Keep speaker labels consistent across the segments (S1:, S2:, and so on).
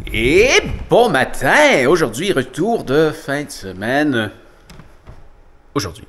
S1: Et bon matin! Aujourd'hui, retour de fin de semaine. Aujourd'hui.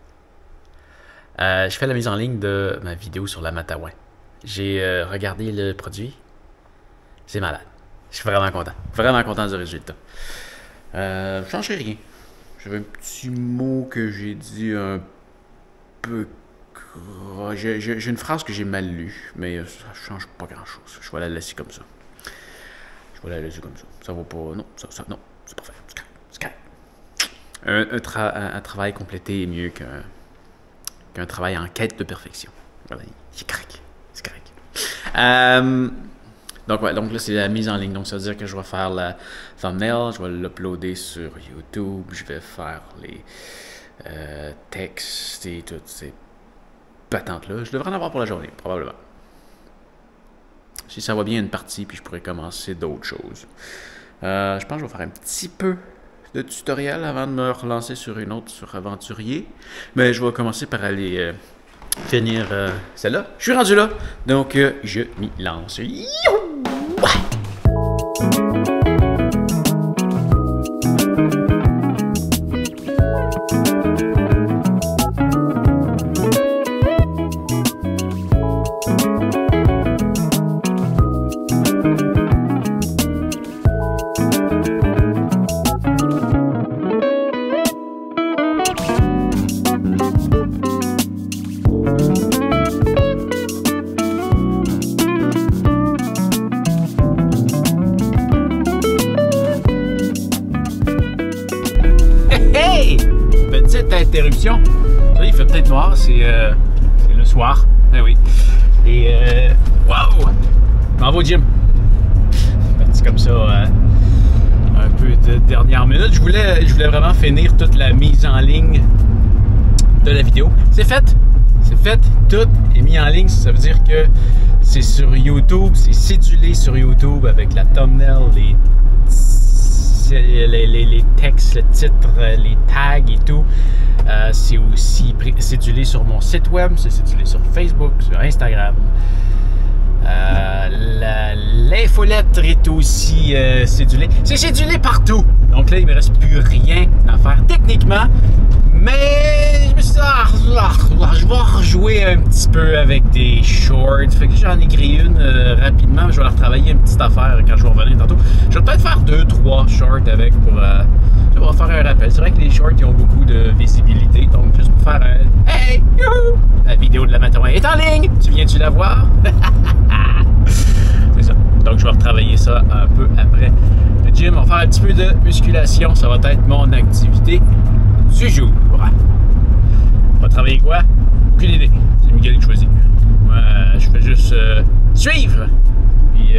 S1: Je fais la mise en ligne de ma vidéo sur la Matawan. J'ai regardé le produit. C'est malade. Je suis vraiment content. Vraiment content du résultat. Je changerai rien. J'avais un petit mot que j'ai dit un peu... J'ai une phrase que j'ai mal lue, mais ça change pas grand-chose. Je vais la laisser comme ça. Je vais la laisser comme ça. Ça va pas... Non, non, c'est parfait. C'est correct. Un travail complété est mieux qu'un travail en quête de perfection. Voilà, c'est correct. C'est correct. Donc, ouais, donc là, c'est la mise en ligne. Donc, ça veut dire que je vais faire la thumbnail, je vais l'uploader sur YouTube, je vais faire les textes et toutes ces patentes-là. Je devrais en avoir pour la journée, probablement. Si ça va bien, une partie, puis je pourrais commencer d'autres choses. Je pense que je vais faire un petit peu de tutoriel avant de me relancer sur une autre, sur Aventurier. Mais je vais commencer par aller finir celle-là. Je suis rendu là, donc je m'y lance. Youhou! Ouais! Hey! Petite interruption. Ça, il fait peut-être noir, c'est le soir. Ben oui. Et wow! Je m'en vais au gym. Parti comme ça, un peu de dernière minute. Je voulais vraiment finir toute la mise en ligne de la vidéo. C'est fait! C'est fait, tout est mis en ligne. Ça veut dire que c'est sur YouTube, c'est cédulé sur YouTube avec la thumbnail, les textes, le titre, les tags et tout. C'est aussi cédulé sur mon site web, c'est cédulé sur Facebook, sur Instagram. L'infolettre est aussi cédulée. C'est cédulé partout. Donc là, il me reste plus rien à faire techniquement. Mais je me suis dit, je vais rejouer un petit peu avec des shorts. Fait que j'en ai créé une rapidement. Je vais leur travailler une petite affaire quand je vais revenir tantôt. Je vais peut-être faire 2-3 shorts avec pour faire un rappel. C'est vrai que les shorts ils ont beaucoup de visibilité. Donc juste pour faire un hey, youhou! La vidéo de la Matawan est en ligne. Tu viens-tu la voir? C'est ça. Donc je vais retravailler ça un peu après le gym. On va faire un petit peu de musculation. Ça va être mon activité du jour. On va travailler quoi? Aucune idée. C'est Miguel qui choisit. Moi, je fais juste suivre. Puis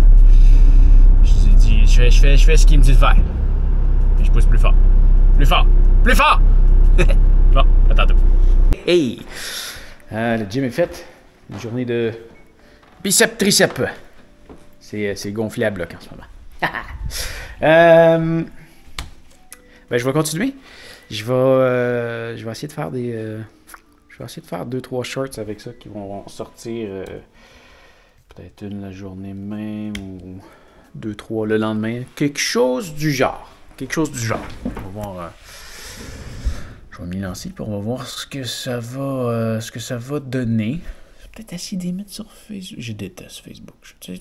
S1: je fais ce qu'il me dit de faire. Et je pousse plus fort. Plus fort. Plus fort! Bon, à tantôt. Hey! Le gym est fait. Une journée de biceps triceps. C'est gonflé à bloc en ce moment. Ben, je vais continuer. Je vais essayer de faire des... je vais essayer de faire 2-3 shorts avec ça qui vont sortir peut-être une la journée même ou 2-3 le lendemain. Quelque chose du genre. Quelque chose du genre. On va voir... je vais m'y lancer puis on va voir ce que ça va donner. Je vais peut-être essayer de les mettre sur Facebook. Je déteste Facebook.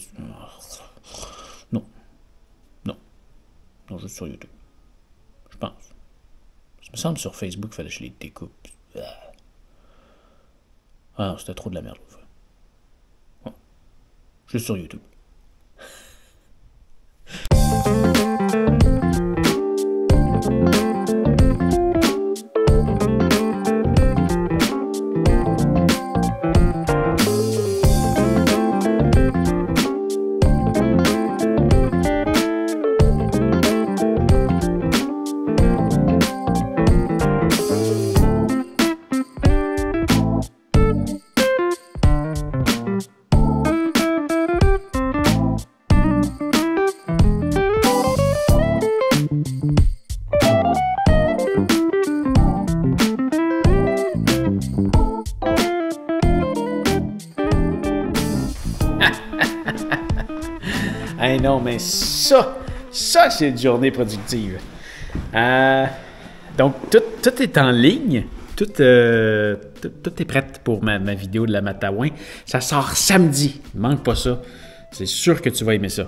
S1: Non. Non. Non, juste sur YouTube. Je pense. Ça me semble sur Facebook, il fallait que je les découpe. Ah non, c'était trop de la merde. Oh. Juste sur YouTube. non, mais ça c'est une journée productive. Donc, tout est en ligne. Tout est prêt pour ma vidéo de la Matawan. Ça sort samedi. Manque pas ça. C'est sûr que tu vas aimer ça.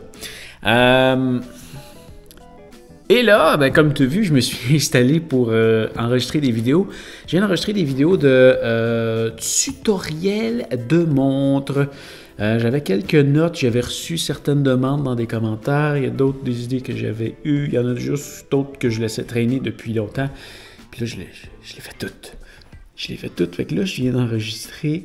S1: Et là, ben, comme tu as vu, je me suis installé pour enregistrer des vidéos. Je viens d'enregistrer des vidéos de tutoriels de montres. J'avais quelques notes, j'avais reçu certaines demandes dans des commentaires. Il y a d'autres des idées que j'avais eues. Il y en a juste d'autres que je laissais traîner depuis longtemps. Puis là, je les fais toutes. Je les fais toutes. Fait que là, je viens d'enregistrer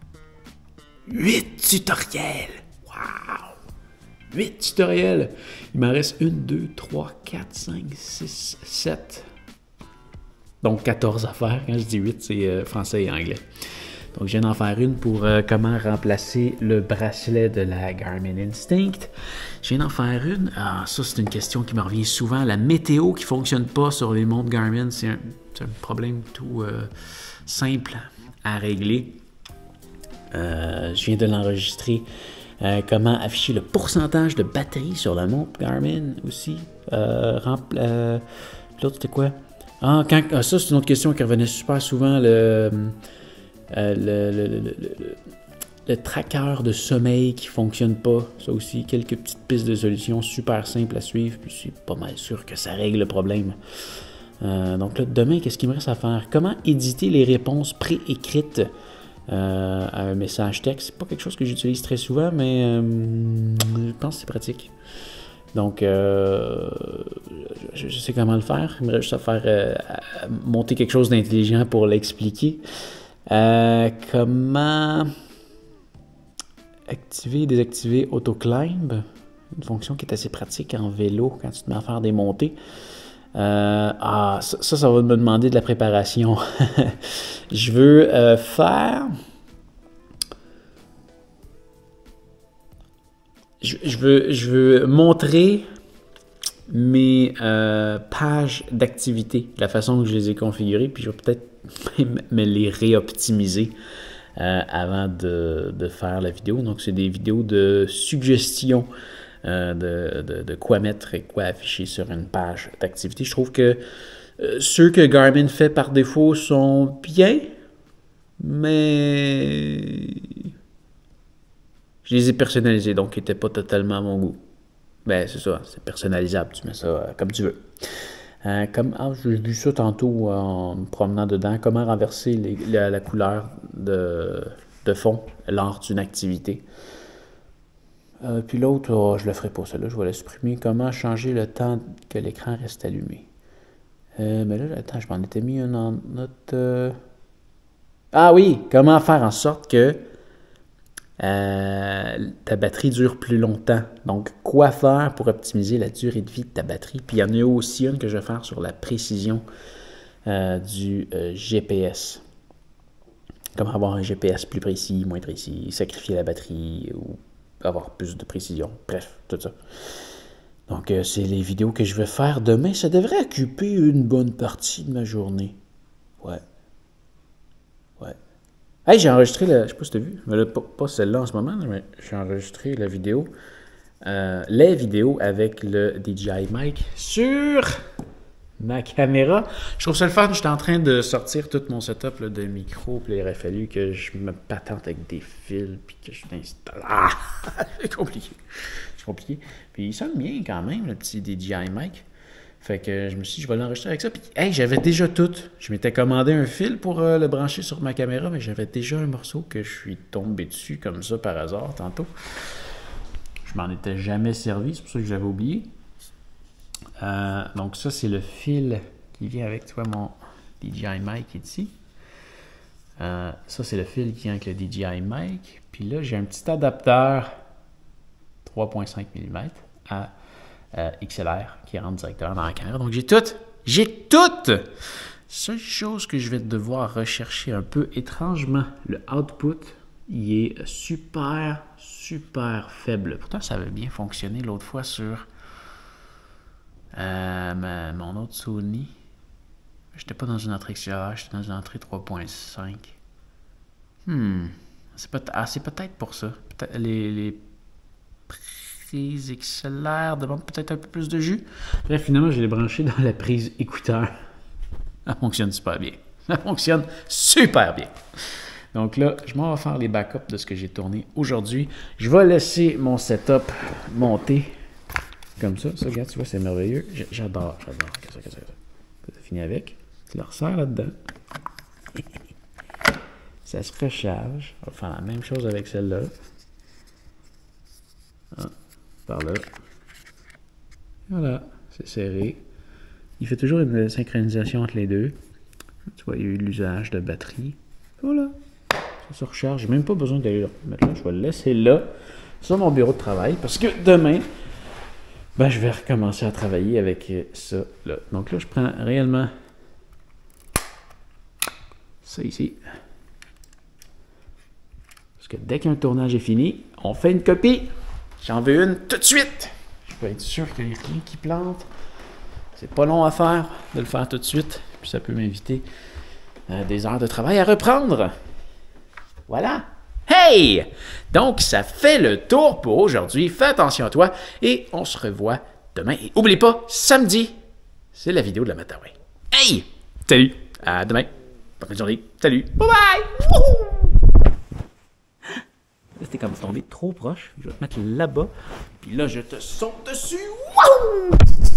S1: 8 tutoriels. Wow! 8 tutoriels. Il m'en reste 1, 2, 3, 4, 5, 6, 7. Donc 14 à faire. Quand je dis 8, c'est français et anglais. Donc je viens d'en faire une pour comment remplacer le bracelet de la Garmin Instinct. Je viens d'en faire une. Ah, ça, c'est une question qui me revient souvent. La météo qui ne fonctionne pas sur les montres Garmin, c'est un problème tout simple à régler. Je viens de l'enregistrer. Comment afficher le pourcentage de batterie sur la montre Garmin aussi. L'autre, c'était quoi? Ça, c'est une autre question qui revenait super souvent. Le tracker de sommeil qui ne fonctionne pas. Ça aussi, quelques petites pistes de solutions super simples à suivre. Puis c'est pas mal sûr que ça règle le problème. Donc là, demain, qu'est-ce qu'il me reste à faire? Comment éditer les réponses préécrites à un message texte? C'est pas quelque chose que j'utilise très souvent, mais je pense que c'est pratique. Donc, je sais comment le faire. Il me reste juste à faire monter quelque chose d'intelligent pour l'expliquer. Comment activer et désactiver AutoClimb, une fonction qui est assez pratique en vélo quand tu te mets à faire des montées. Ça va me demander de la préparation. Je veux faire... Je veux montrer mes pages d'activité, la façon que je les ai configurées, puis je vais peut-être me les réoptimiser avant de faire la vidéo. Donc, c'est des vidéos de suggestions de quoi mettre et quoi afficher sur une page d'activité. Je trouve que ceux que Garmin fait par défaut sont bien, mais je les ai personnalisés, donc ils n'étaient pas totalement à mon goût. Ben, c'est ça, c'est personnalisable, tu mets ça comme tu veux. J'ai vu ça tantôt en me promenant dedans, comment renverser la couleur de fond lors d'une activité. Puis l'autre, je le ferai pas, celle-là, je vais la supprimer. Comment changer le temps que l'écran reste allumé. Mais là, attends, je m'en étais mis une en note. Ah oui, comment faire en sorte que ta batterie dure plus longtemps. Donc, quoi faire pour optimiser la durée de vie de ta batterie. Puis, il y en a aussi une que je vais faire sur la précision du GPS. Comment avoir un GPS plus précis, moins précis, sacrifier la batterie ou avoir plus de précision. Bref, tout ça. Donc, c'est les vidéos que je vais faire demain. Ça devrait occuper une bonne partie de ma journée. Ouais. Hey, j'ai enregistré je sais pas si tu as vu, mais là, pas celle-là en ce moment, mais j'ai enregistré la vidéo, les vidéos avec le DJI Mic sur ma caméra. Je trouve ça le fun, j'étais en train de sortir tout mon setup là, de micro, puis il aurait fallu que je me patente avec des fils, puis que je t'installe. Ah! C'est compliqué. Puis il sonne bien quand même, le petit DJI Mic. Fait que je me suis dit, je vais l'enregistrer avec ça. Puis, hey, j'avais déjà tout. Je m'étais commandé un fil pour le brancher sur ma caméra, mais j'avais déjà un morceau que je suis tombé dessus comme ça par hasard tantôt. Je m'en étais jamais servi, c'est pour ça que j'avais oublié. Donc ça, c'est le fil qui vient avec, tu vois, mon DJI Mic ici. Ça, c'est le fil qui vient avec le DJI Mic. Puis là, j'ai un petit adapteur 3.5 mm à XLR qui rentre directement dans la caméra. Donc, j'ai tout! Seule chose que je vais devoir rechercher un peu étrangement, le output, il est super faible. Pourtant, ça avait bien fonctionné l'autre fois sur mon autre Sony. J'étais pas dans une entrée XLR, j'étais dans une entrée 3.5. C'est peut-être pour ça. Peut-être les prise XLR, demande peut-être un peu plus de jus. Bref, finalement, je l'ai branché dans la prise écouteur. Ça fonctionne super bien. Ça fonctionne super bien. Donc là, je m'en vais faire les backups de ce que j'ai tourné aujourd'hui. Je vais laisser mon setup monter comme ça. Ça, regarde, tu vois, c'est merveilleux. J'adore. Qu'est-ce que c'est? Ça finit avec. Tu le resserres là-dedans. Ça se recharge. On va faire la même chose avec celle-là. Ah, par là. Voilà, c'est serré. Il fait toujours une synchronisation entre les deux. Tu vois, il y a eu l'usage de batterie. Voilà. Ça se recharge. J'ai même pas besoin d'aller le mettre là. Je vais le laisser là, sur mon bureau de travail. Parce que demain, ben, je vais recommencer à travailler avec ça là. Donc là, je prends réellement ça ici. Parce que dès qu'un tournage est fini, on fait une copie. J'en veux une tout de suite. Je peux être sûr qu'il n'y a rien qui plante. C'est pas long à faire de le faire tout de suite. Puis ça peut m'inviter des heures de travail à reprendre. Voilà. Hey! Donc, ça fait le tour pour aujourd'hui. Fais attention à toi et on se revoit demain. Et oublie pas, samedi, c'est la vidéo de la Mataway. Hey! Salut! À demain. Bonne journée. Salut! Bye bye! C'était comme tombé trop proche. Je vais te mettre là-bas. Puis là, je te saute dessus. Wouhou!